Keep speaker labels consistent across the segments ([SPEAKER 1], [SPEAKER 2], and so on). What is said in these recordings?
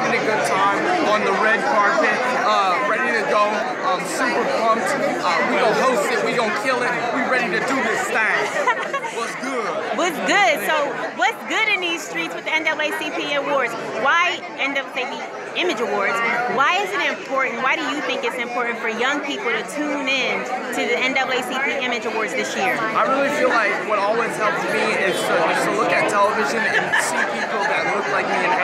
[SPEAKER 1] having a good time on the red carpet, ready to go. Super pumped. We gonna host it. We gonna kill it. We ready to do this thing. What's good?
[SPEAKER 2] What's good? So, what's good in these streets with the NAACP Awards? Why NAACP Image Awards? Why is it important? Why do you think it's important for young people to tune in to the NAACP Image Awards this year?
[SPEAKER 1] I really feel like what always helps me is to look at television and see people that look like me and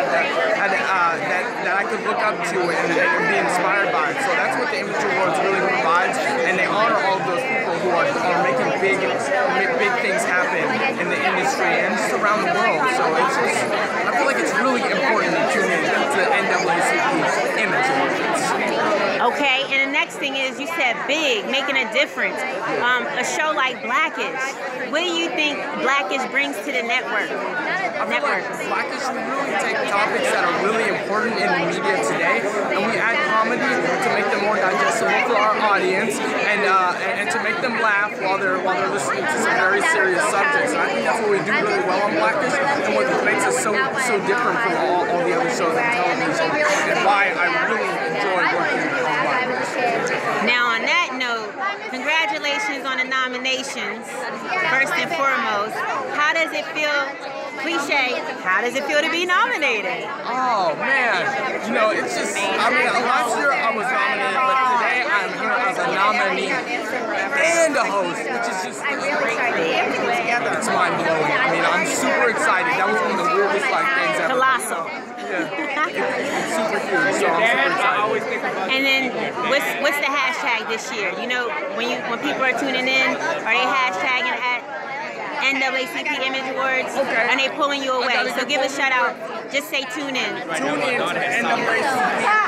[SPEAKER 1] that I could look up to and be inspired by. So that's what the Image Awards really provides, and they honor all of those people who are making big things happen in the industry and just around the world. So it's just, I feel like it's really important to tune in to the NAACP Image Awards.
[SPEAKER 2] Okay, and the next thing is, you said big, making a difference. A show like Blackish, what do you think Blackish brings to the network?
[SPEAKER 1] I feel like Blackish, we really take topics that are really important in the media today, and we add comedy to make them more digestible for our audience, and to make them laugh while they're listening to some very serious subjects. And I think that's what we do really well on Blackish, and what makes us so different from all the other shows on television, and why I really enjoy working on Blackish.
[SPEAKER 2] Now, on that note, congratulations on the nominations. First and foremost, how does it feel? Cliche, how does it feel to be nominated?
[SPEAKER 1] Oh man, you know, it's just, I mean, last year I was nominated, but today I'm here as a nominee and a host, which is just, it's mind blowing. I mean, I'm super excited. That was one of the weirdest things ever.
[SPEAKER 2] Colossal.
[SPEAKER 1] Yeah, it's super huge, so I'm super excited.
[SPEAKER 2] And then, what's the hashtag this year? You know, when people are tuning in, are they hashtagging at NAACP Image Awards?
[SPEAKER 1] Okay.
[SPEAKER 2] And they pulling you away. So give a shout out. Just say tune in.
[SPEAKER 1] Tune in to NAACP